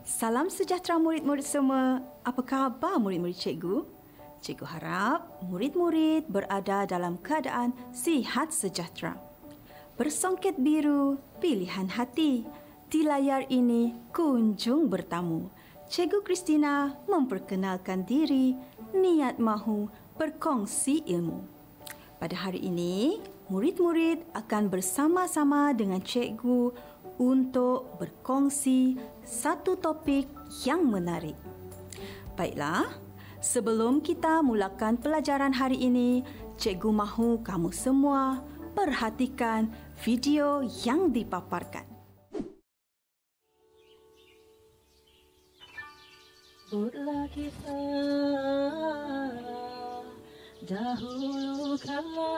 Salam sejahtera murid-murid semua. Apa khabar murid-murid cikgu? Cikgu harap murid-murid berada dalam keadaan sihat sejahtera. Bersongket biru, pilihan hati. Di layar ini kunjung bertamu. Cikgu Kristina memperkenalkan diri, niat mahu berkongsi ilmu. Pada hari ini, murid-murid akan bersama-sama dengan cikgu untuk berkongsi satu topik yang menarik. Baiklah, sebelum kita mulakan pelajaran hari ini, cikgu mahu kamu semua perhatikan video yang dipaparkan. Buatlah kisah dahulu kala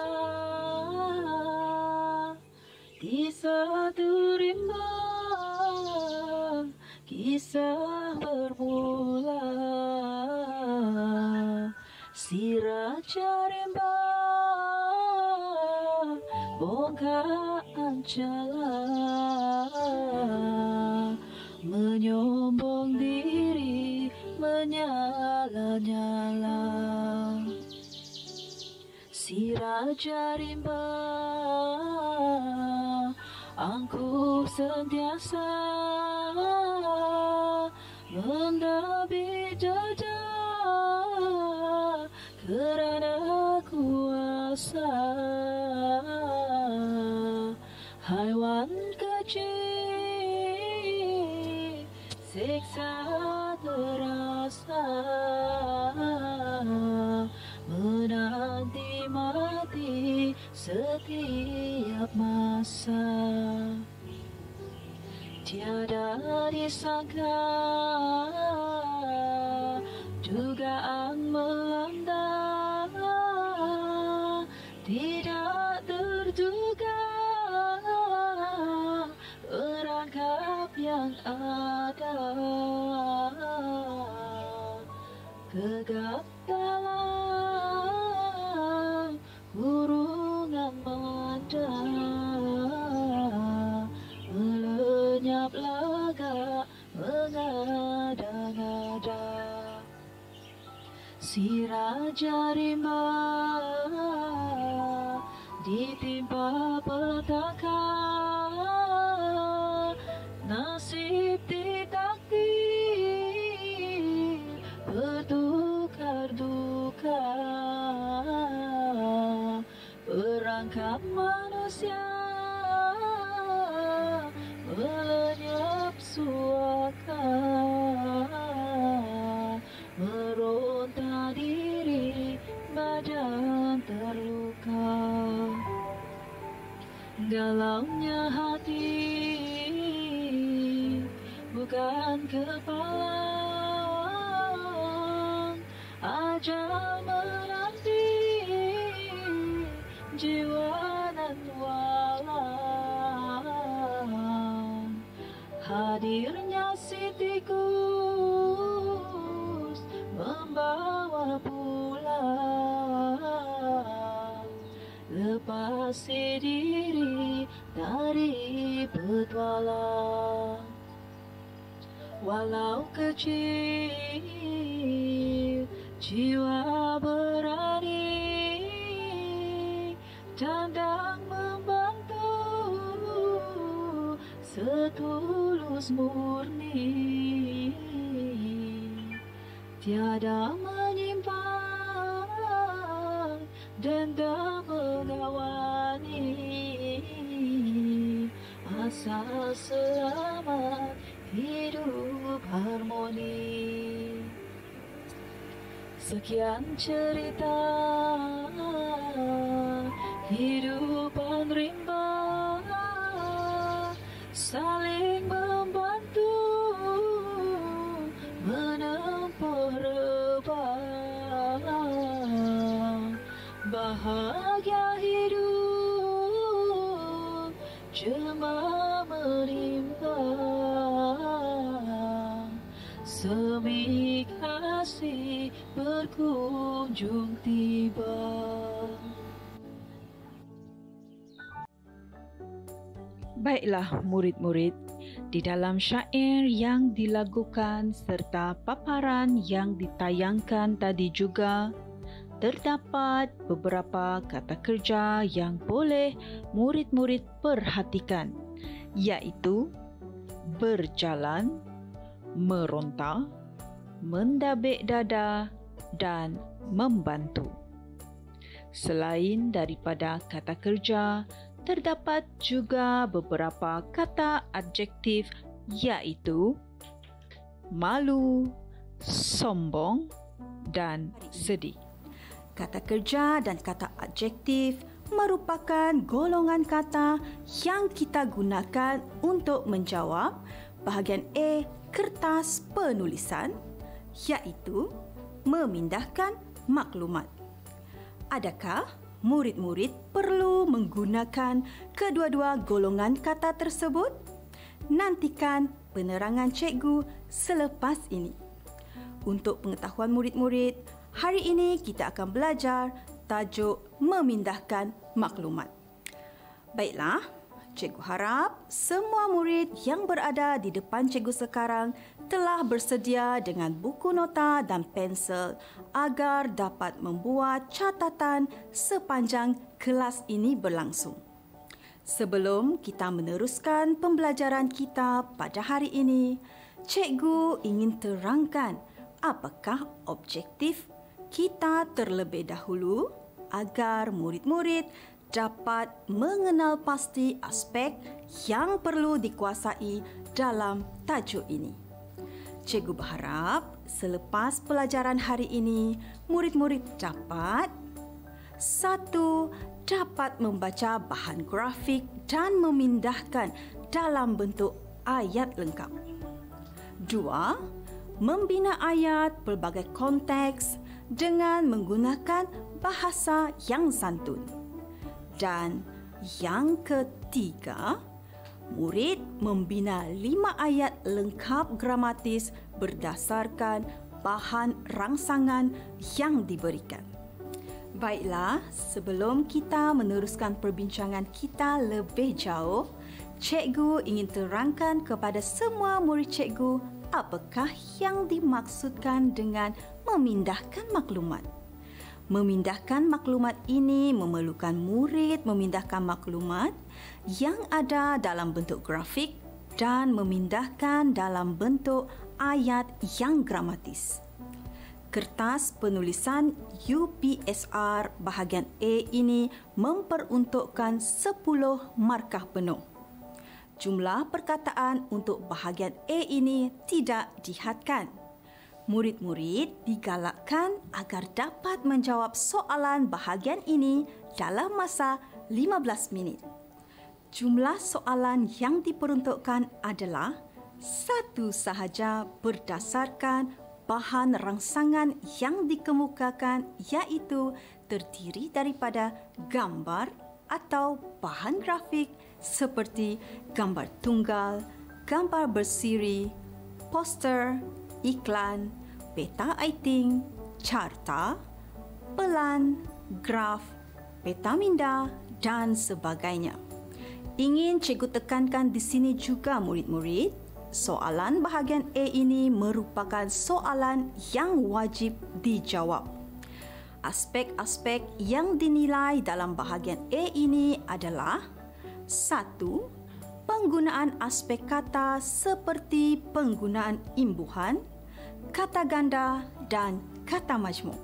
di satu rimba, kisah bermula. Si Raja Rimba bongkar ancala, menyombong diri, menyala-nyala. Si Raja Rimba angkuh sentiasa mendabi jejak kerana kuasa. Haiwan kecil siksa terasa, menanti mati setiap masa. Tiada disangka dugaan melanda, tidak terduga perangkap yang ada. Gegap dalam kurungan manda, melenyap laga mengada-ngada. Si Raja Rimba ditimpa petaka, nasib ditakdir bertukar duka. Perangkap manusia melenyap suaka, meronta diri, badan terluka. Galaunya hati bukan kepala, ajal menanti jiwa dan walang. Hadirnya si tikus membawa pulang, lepasi diri dari petualang. Walau kecil jiwa berani, dandang membantu setulus murni. Tiada menyimpan dendam mengawani, asal selamat hidup harmoni. Sekian cerita hidupan rimba, saling membantu menempuh rebah. Bahagia hidup cuma menimba, semi kasih berkunjung tiba. Baiklah murid-murid, di dalam syair yang dilagukan serta paparan yang ditayangkan tadi juga, terdapat beberapa kata kerja yang boleh murid-murid perhatikan, iaitu berjalan, meronta, mendabik dada dan membantu. Selain daripada kata kerja, terdapat juga beberapa kata adjektif iaitu malu, sombong dan sedih. Kata kerja dan kata adjektif merupakan golongan kata yang kita gunakan untuk menjawab bahagian A kertas penulisan, iaitu memindahkan maklumat. Adakah murid-murid perlu menggunakan kedua-dua golongan kata tersebut? Nantikan penerangan cikgu selepas ini. Untuk pengetahuan murid-murid, hari ini kita akan belajar tajuk memindahkan maklumat. Baiklah, cikgu harap semua murid yang berada di depan cikgu sekarang telah bersedia dengan buku nota dan pensel agar dapat membuat catatan sepanjang kelas ini berlangsung. Sebelum kita meneruskan pembelajaran kita pada hari ini, cikgu ingin terangkan apakah objektif kita terlebih dahulu agar murid-murid dapat mengenal pasti aspek yang perlu dikuasai dalam tajuk ini. Cikgu berharap selepas pelajaran hari ini, murid-murid dapat 1. Dapat membaca bahan grafik dan memindahkan dalam bentuk ayat lengkap. 2. Membina ayat pelbagai konteks dengan menggunakan bahasa yang santun. Dan yang ketiga, murid membina 5 ayat lengkap gramatis berdasarkan bahan rangsangan yang diberikan. Baiklah, sebelum kita meneruskan perbincangan kita lebih jauh, cikgu ingin terangkan kepada semua murid cikgu apakah yang dimaksudkan dengan memindahkan maklumat. Memindahkan maklumat ini memerlukan murid memindahkan maklumat yang ada dalam bentuk grafik dan memindahkan dalam bentuk ayat yang gramatis. Kertas penulisan UPSR bahagian A ini memperuntukkan 10 markah penuh. Jumlah perkataan untuk bahagian A ini tidak dihadkan. Murid-murid digalakkan agar dapat menjawab soalan bahagian ini dalam masa 15 minit. Jumlah soalan yang diperuntukkan adalah satu sahaja berdasarkan bahan rangsangan yang dikemukakan, iaitu terdiri daripada gambar atau bahan grafik seperti gambar tunggal, gambar bersiri, poster, iklan, peta aiting, carta, pelan, graf, peta minda dan sebagainya. Ingin cikgu tekankan di sini juga murid-murid, soalan bahagian A ini merupakan soalan yang wajib dijawab. Aspek-aspek yang dinilai dalam bahagian A ini adalah 1. Penggunaan aspek kata seperti penggunaan imbuhan, kata ganda dan kata majmuk.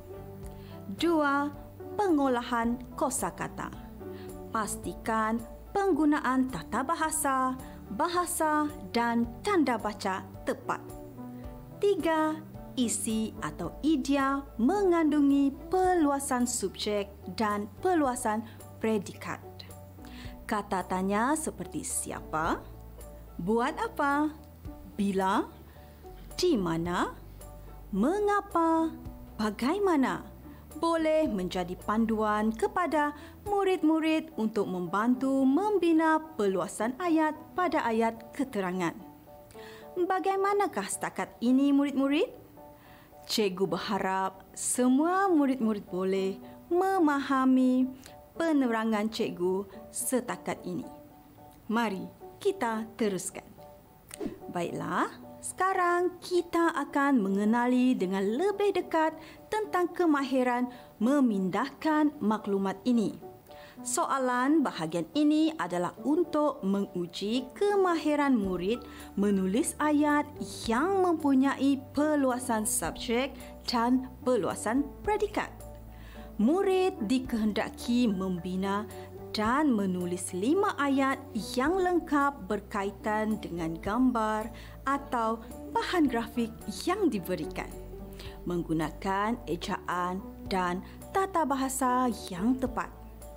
2. Pengolahan kosakata. Pastikan penggunaan tata bahasa, bahasa dan tanda baca tepat. 3. Isi atau idea mengandungi peluasan subjek dan peluasan predikat. Kata tanya seperti siapa, buat apa, bila, di mana, mengapa, bagaimana boleh menjadi panduan kepada murid-murid untuk membantu membina peluasan ayat pada ayat keterangan. Bagaimanakah setakat ini murid-murid? Cikgu berharap semua murid-murid boleh memahami penerangan cikgu setakat ini. Mari kita teruskan. Baiklah, sekarang kita akan mengenali dengan lebih dekat tentang kemahiran memindahkan maklumat ini. Soalan bahagian ini adalah untuk menguji kemahiran murid menulis ayat yang mempunyai perluasan subjek dan perluasan predikat. Murid dikehendaki membina dan menulis 5 ayat yang lengkap berkaitan dengan gambar atau bahan grafik yang diberikan, menggunakan ejaan dan tata bahasa yang tepat.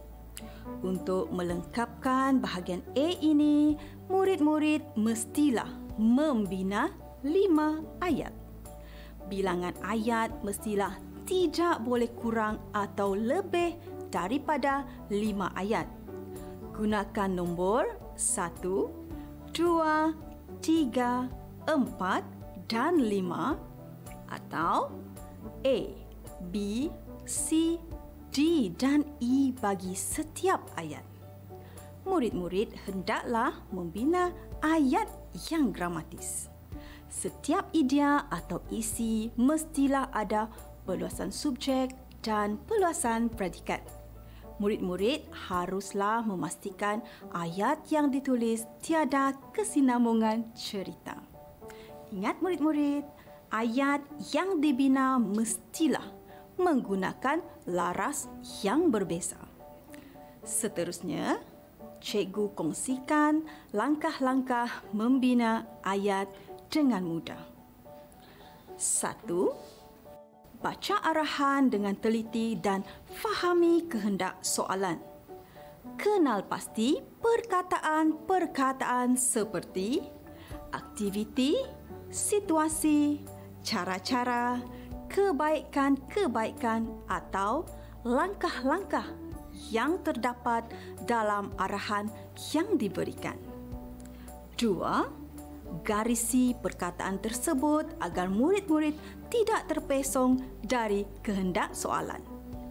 Untuk melengkapkan bahagian A ini, murid-murid mestilah membina 5 ayat. Bilangan ayat mestilah tidak boleh kurang atau lebih daripada 5 ayat. Gunakan nombor 1, 2, 3, 4 dan 5 atau A, B, C, D dan E bagi setiap ayat. Murid-murid hendaklah membina ayat yang gramatis. Setiap idea atau isi mestilah ada perluasan subjek dan perluasan predikat. Murid-murid haruslah memastikan ayat yang ditulis tiada kesinambungan cerita. Ingat murid-murid, ayat yang dibina mestilah menggunakan laras yang berbeza. Seterusnya, cikgu kongsikan langkah-langkah membina ayat dengan mudah. 1. Baca arahan dengan teliti dan fahami kehendak soalan. Kenal pasti perkataan-perkataan seperti aktiviti, situasi, cara-cara, kebaikan-kebaikan atau langkah-langkah yang terdapat dalam arahan yang diberikan. 2. Garisi perkataan tersebut agar murid-murid tidak terpesong dari kehendak soalan.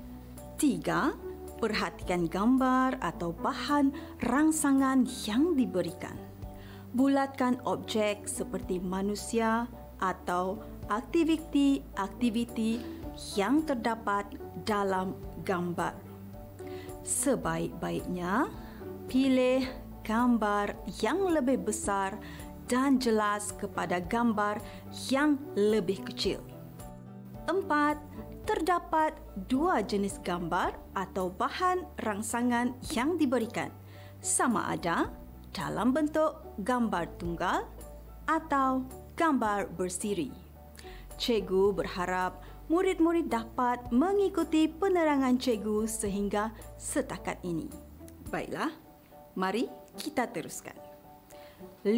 3. Perhatikan gambar atau bahan rangsangan yang diberikan. Bulatkan objek seperti manusia atau aktiviti-aktiviti yang terdapat dalam gambar. Sebaik-baiknya, pilih gambar yang lebih besar dan jelas kepada gambar yang lebih kecil. 4. Terdapat 2 jenis gambar atau bahan rangsangan yang diberikan, sama ada dalam bentuk gambar tunggal atau gambar bersiri. Cikgu berharap murid-murid dapat mengikuti penerangan cikgu sehingga setakat ini. Baiklah, mari kita teruskan. 5.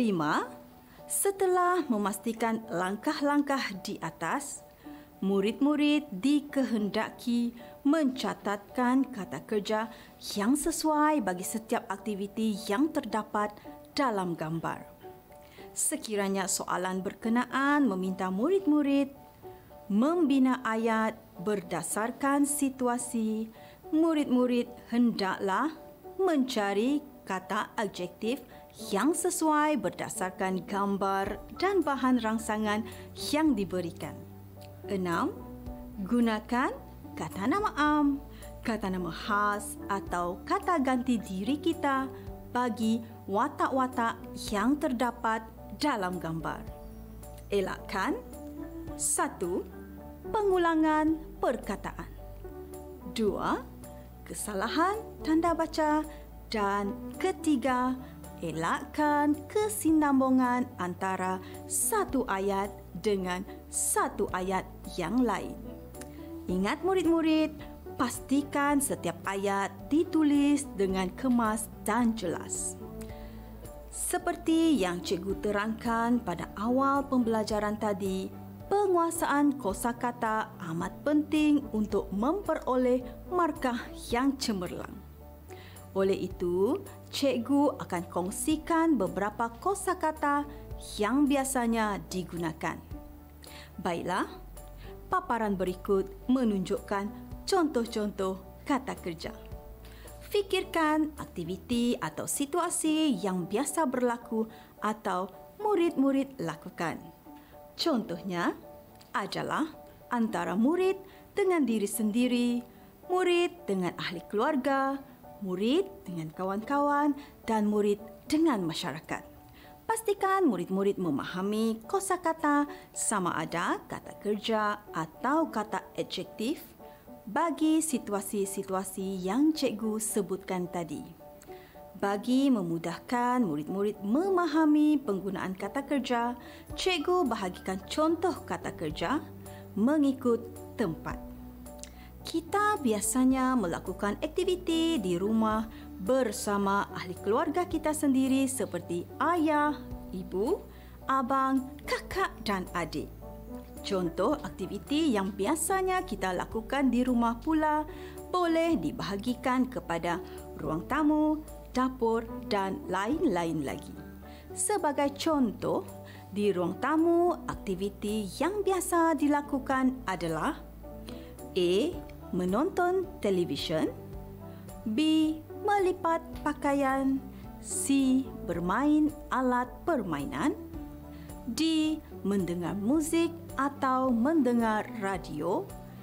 Setelah memastikan langkah-langkah di atas, murid-murid dikehendaki mencatatkan kata kerja yang sesuai bagi setiap aktiviti yang terdapat dalam gambar. Sekiranya soalan berkenaan meminta murid-murid membina ayat berdasarkan situasi, murid-murid hendaklah mencari kata adjektif yang sesuai berdasarkan gambar dan bahan rangsangan yang diberikan. 6. Gunakan kata nama am, kata nama khas atau kata ganti diri kita bagi watak-watak yang terdapat dalam gambar. Elakkan 1. Pengulangan perkataan. 2. Kesalahan tanda baca. Dan 3. Elakkan kesinambungan antara satu ayat dengan satu ayat yang lain. Ingat murid-murid, pastikan setiap ayat ditulis dengan kemas dan jelas. Seperti yang cikgu terangkan pada awal pembelajaran tadi, penguasaan kosakata amat penting untuk memperoleh markah yang cemerlang. Oleh itu, cikgu akan kongsikan beberapa kosakata yang biasanya digunakan. Baiklah, paparan berikut menunjukkan contoh-contoh kata kerja. Fikirkan aktiviti atau situasi yang biasa berlaku atau murid-murid lakukan. Contohnya adalah antara murid dengan diri sendiri, murid dengan ahli keluarga, murid dengan kawan-kawan dan murid dengan masyarakat. Pastikan murid-murid memahami kosakata sama ada kata kerja atau kata adjektif bagi situasi-situasi yang cikgu sebutkan tadi. Bagi memudahkan murid-murid memahami penggunaan kata kerja, cikgu bahagikan contoh kata kerja mengikut tempat. Kita biasanya melakukan aktiviti di rumah bersama ahli keluarga kita sendiri seperti ayah, ibu, abang, kakak dan adik. Contoh aktiviti yang biasanya kita lakukan di rumah pula boleh dibahagikan kepada ruang tamu, dapur dan lain-lain lagi. Sebagai contoh, di ruang tamu, aktiviti yang biasa dilakukan adalah A. Menonton televisyen, B. Melipat pakaian, C. Bermain alat permainan, D. Mendengar muzik atau mendengar radio,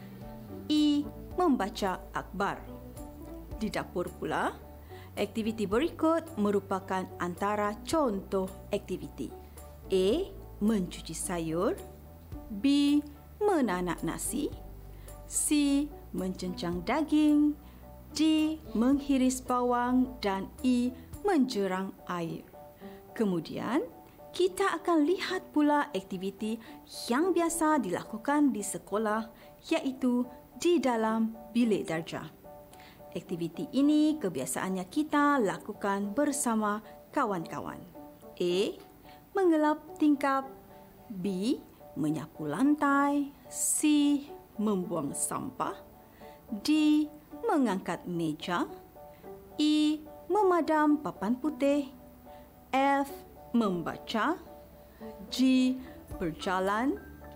E. Membaca akhbar. Di dapur pula, aktiviti berikut merupakan antara contoh aktiviti. A. Mencuci sayur, B. Menanak nasi, C. Mencencang daging, D. Menghiris bawang dan E. Menjerang air. Kemudian, kita akan lihat pula aktiviti yang biasa dilakukan di sekolah iaitu di dalam bilik darjah. Aktiviti ini kebiasaannya kita lakukan bersama kawan-kawan. A. Mengelap tingkap, B. Menyapu lantai, C. Membuang sampah, D. Mengangkat meja, E. Memadam papan putih, F. Membaca, G. Berjalan,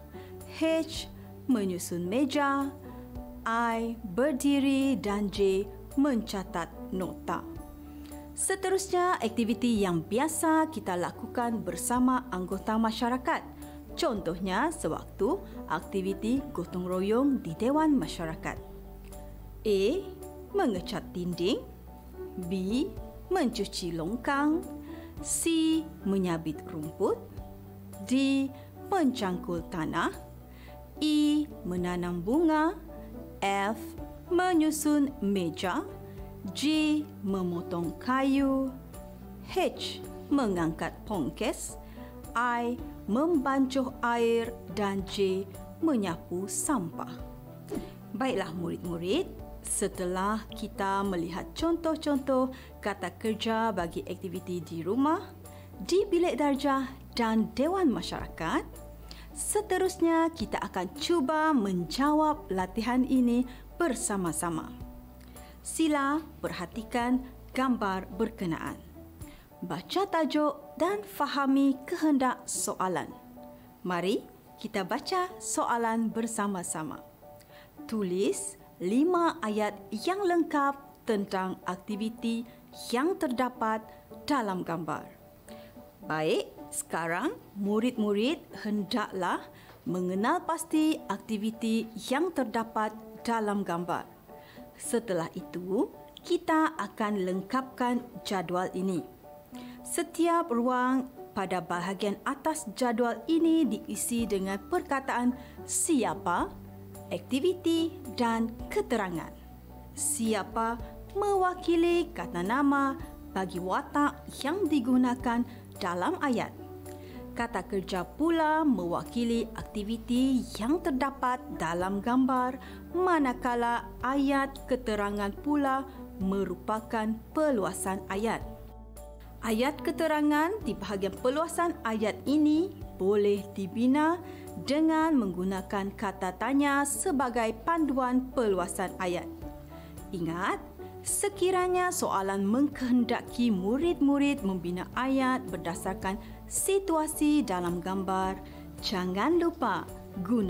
H. Menyusun meja, I. Berdiri dan J. Mencatat nota. Seterusnya, aktiviti yang biasa kita lakukan bersama anggota masyarakat. Contohnya, sewaktu aktiviti gotong royong di Dewan Masyarakat. A. Mengecat dinding, B. Mencuci longkang, C. Menyabit rumput, D. Mencangkul tanah, E. Menanam bunga, F. Menyusun meja, G. Memotong kayu, H. Mengangkat pongkes, I. Membancuh air dan J. Menyapu sampah. Baiklah murid-murid, setelah kita melihat contoh-contoh kata kerja bagi aktiviti di rumah, di bilik darjah dan Dewan Masyarakat, seterusnya kita akan cuba menjawab latihan ini bersama-sama. Sila perhatikan gambar berkenaan. Baca tajuk dan fahami kehendak soalan. Mari kita baca soalan bersama-sama. Tulis 5 ayat yang lengkap tentang aktiviti yang terdapat dalam gambar. Baik, sekarang murid-murid hendaklah mengenal pasti aktiviti yang terdapat dalam gambar. Setelah itu, kita akan lengkapkan jadual ini. Setiap ruang pada bahagian atas jadual ini diisi dengan perkataan siapa, aktiviti dan keterangan. Siapa mewakili kata nama bagi watak yang digunakan dalam ayat. Kata kerja pula mewakili aktiviti yang terdapat dalam gambar, manakala ayat keterangan pula merupakan peluasan ayat. Ayat keterangan di bahagian peluasan ayat ini boleh dibina dengan menggunakan kata tanya sebagai panduan peluasan ayat. Ingat, sekiranya soalan mengkehendaki murid-murid membina ayat berdasarkan situasi dalam gambar, jangan lupa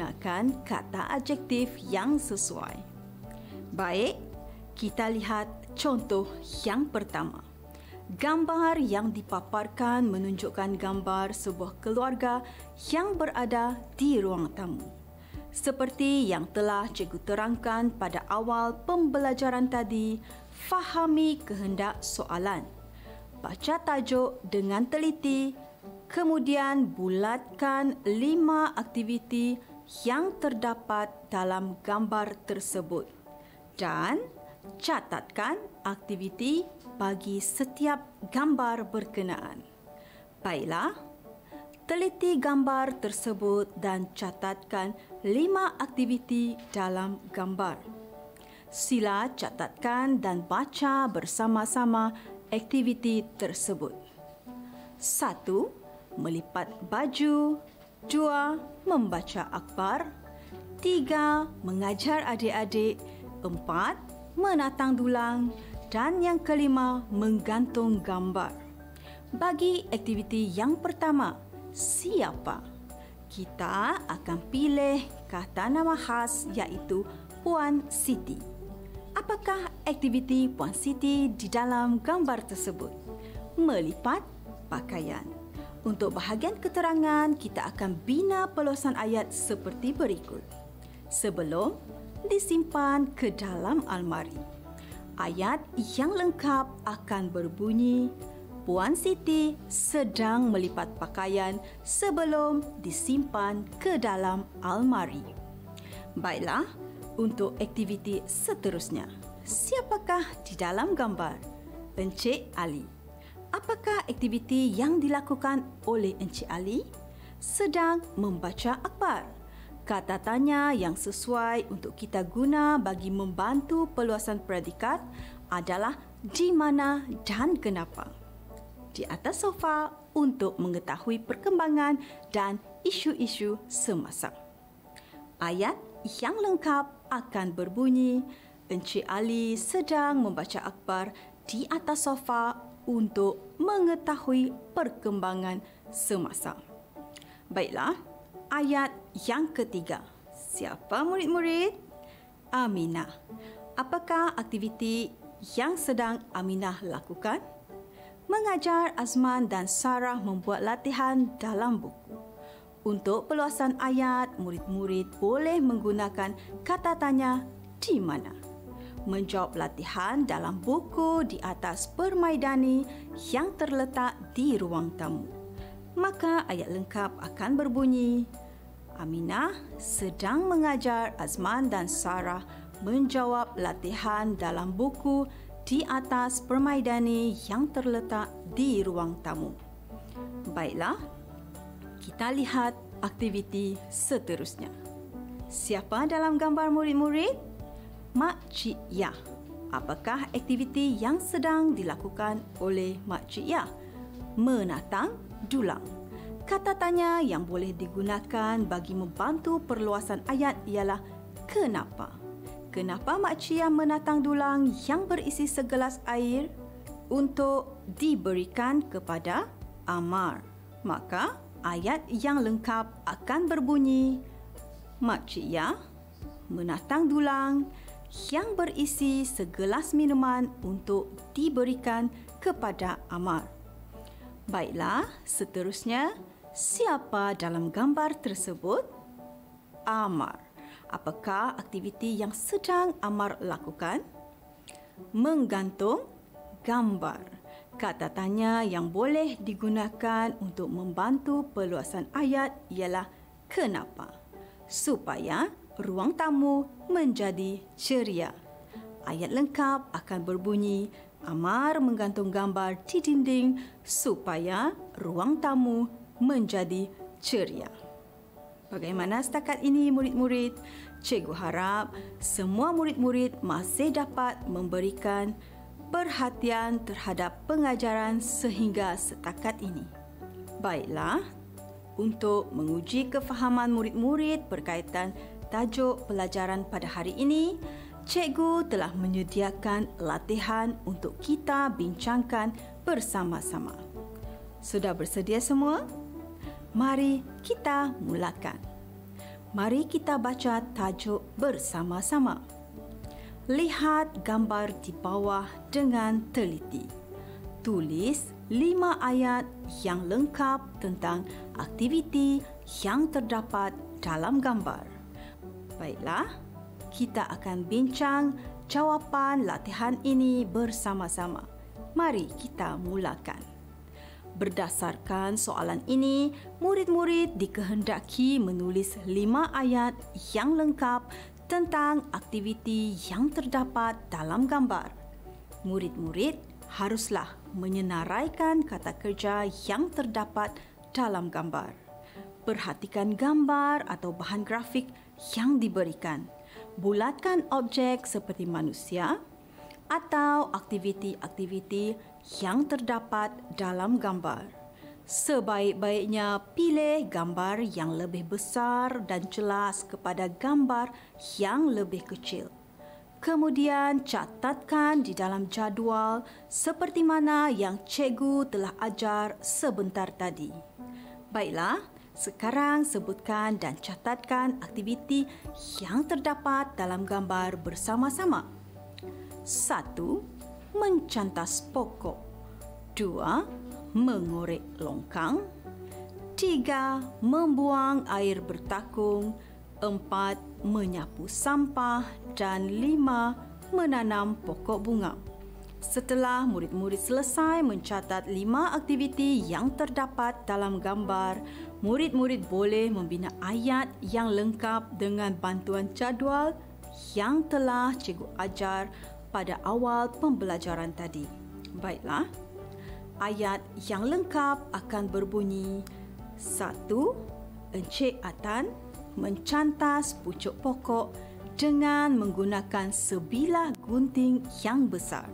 gunakan kata adjektif yang sesuai. Baik, kita lihat Contoh yang pertama. Gambar yang dipaparkan menunjukkan gambar sebuah keluarga yang berada di ruang tamu. Seperti yang telah cikgu terangkan pada awal pembelajaran tadi, fahami kehendak soalan. Baca tajuk dengan teliti, kemudian bulatkan 5 aktiviti yang terdapat dalam gambar tersebut dan catatkan aktiviti bagi setiap gambar berkenaan. Baiklah, teliti gambar tersebut dan catatkan 5 aktiviti dalam gambar. Sila catatkan dan baca bersama-sama aktiviti tersebut. 1. Melipat baju. 2. Membaca akhbar. 3. Mengajar adik-adik. 4. Menatang dulang. Dan yang kelima, menggantung gambar. Bagi aktiviti yang pertama, siapa? Kita akan pilih kata nama khas iaitu Puan Siti. Apakah aktiviti Puan Siti di dalam gambar tersebut? Melipat pakaian. Untuk bahagian keterangan, kita akan bina peluasan ayat seperti berikut. Sebelum disimpan ke dalam almari. Ayat yang lengkap akan berbunyi, Puan Siti sedang melipat pakaian sebelum disimpan ke dalam almari. Baiklah, untuk aktiviti seterusnya. Siapakah di dalam gambar? Encik Ali. Apakah aktiviti yang dilakukan oleh Encik Ali? Sedang membaca akhbar. Kata tanya yang sesuai untuk kita guna bagi membantu peluasan predikat adalah di mana dan kenapa. Di atas sofa untuk mengetahui perkembangan dan isu-isu semasa. Ayat yang lengkap akan berbunyi, Encik Ali sedang membaca akhbar di atas sofa untuk mengetahui perkembangan semasa. Baiklah, ayat yang ketiga. Siapa murid-murid? Aminah. Apakah aktiviti yang sedang Aminah lakukan? Mengajar Azman dan Sarah membuat latihan dalam buku. Untuk peluasan ayat, murid-murid boleh menggunakan kata tanya di mana. Menjawab latihan dalam buku di atas permaidani yang terletak di ruang tamu. Maka ayat lengkap akan berbunyi, Aminah sedang mengajar Azman dan Sarah menjawab latihan dalam buku di atas permaidani yang terletak di ruang tamu. Baiklah, kita lihat aktiviti seterusnya. Siapa dalam gambar murid-murid? Makcik Yah. Apakah aktiviti yang sedang dilakukan oleh Makcik Yah? Menatang dulang. Kata tanya yang boleh digunakan bagi membantu perluasan ayat ialah kenapa? Kenapa Makcik Yah menatang dulang yang berisi segelas air untuk diberikan kepada Amar? Maka ayat yang lengkap akan berbunyi, Makcik Yah menatang dulang yang berisi segelas minuman untuk diberikan kepada Amar. Baiklah, seterusnya, siapa dalam gambar tersebut? Amar. Apakah aktiviti yang sedang Amar lakukan? Menggantung gambar. Kata tanya yang boleh digunakan untuk membantu peluasan ayat ialah kenapa? Supaya ruang tamu menjadi ceria. Ayat lengkap akan berbunyi, Amar menggantung gambar di dinding supaya ruang tamu menjadi ceria. Bagaimana setakat ini murid-murid? Cikgu harap semua murid-murid masih dapat memberikan perhatian terhadap pengajaran sehingga setakat ini. Baiklah, untuk menguji kefahaman murid-murid berkaitan tajuk pelajaran pada hari ini, cikgu telah menyediakan latihan untuk kita bincangkan bersama-sama. Sudah bersedia semua? Mari kita mulakan. Mari kita baca tajuk bersama-sama. lihat gambar di bawah dengan teliti. Tulis 5 ayat yang lengkap tentang aktiviti yang terdapat dalam gambar. Baiklah, kita akan bincang jawapan latihan ini bersama-sama. Mari kita mulakan. Berdasarkan soalan ini, murid-murid dikehendaki menulis 5 ayat yang lengkap tentang aktiviti yang terdapat dalam gambar. Murid-murid haruslah menyenaraikan kata kerja yang terdapat dalam gambar. Perhatikan gambar atau bahan grafik yang diberikan. Bulatkan objek seperti manusia atau aktiviti-aktiviti yang terdapat dalam gambar. Sebaik-baiknya pilih gambar yang lebih besar dan jelas kepada gambar yang lebih kecil. Kemudian catatkan di dalam jadual seperti mana yang cikgu telah ajar sebentar tadi. Baiklah, sekarang sebutkan dan catatkan aktiviti yang terdapat dalam gambar bersama-sama. 1. Mencantas pokok. 2. Mengorek longkang. 3. Membuang air bertakung. 4. Menyapu sampah. Dan 5. Menanam pokok bunga. Setelah murid-murid selesai mencatat 5 aktiviti yang terdapat dalam gambar, murid-murid boleh membina ayat yang lengkap dengan bantuan jadual yang telah cikgu ajar pada awal pembelajaran tadi. Baiklah, ayat yang lengkap akan berbunyi: 1. Encik Atan mencantas pucuk pokok dengan menggunakan sebilah gunting yang besar.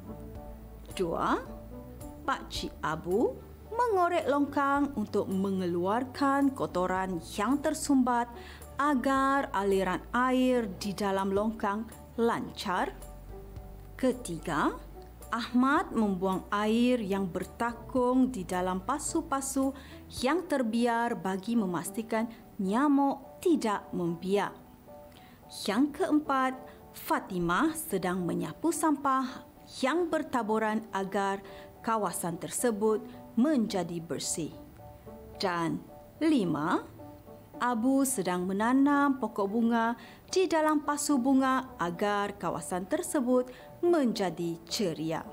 2. Pakcik Abu mengorek longkang untuk mengeluarkan kotoran yang tersumbat agar aliran air di dalam longkang lancar. 3. Ahmad membuang air yang bertakung di dalam pasu-pasu yang terbiar bagi memastikan nyamuk tidak membiak. Yang 4, Fatimah sedang menyapu sampah yang bertaburan agar kawasan tersebut menjadi bersih. Dan 5, Abu sedang menanam pokok bunga di dalam pasu bunga agar kawasan tersebut menjadi ceria.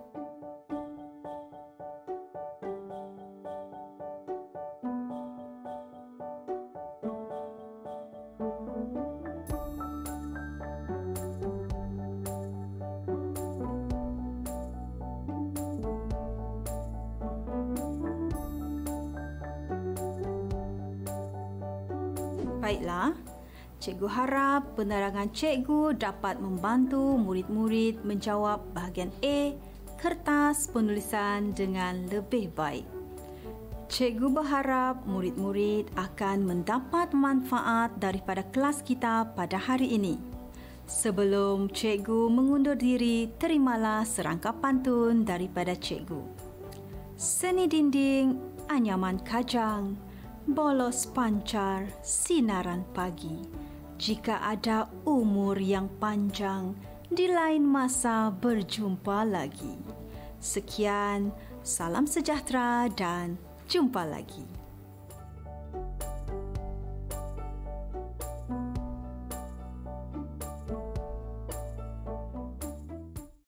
Baiklah, cikgu harap penerangan cikgu dapat membantu murid-murid menjawab bahagian A, kertas penulisan dengan lebih baik. Cikgu berharap murid-murid akan mendapat manfaat daripada kelas kita pada hari ini. Sebelum cikgu mengundur diri, terimalah serangkap pantun daripada cikgu. Seni dinding, anyaman kajang, bolos pancar sinaran pagi. Jika ada umur yang panjang, di lain masa berjumpa lagi. Sekian, salam sejahtera dan jumpa lagi.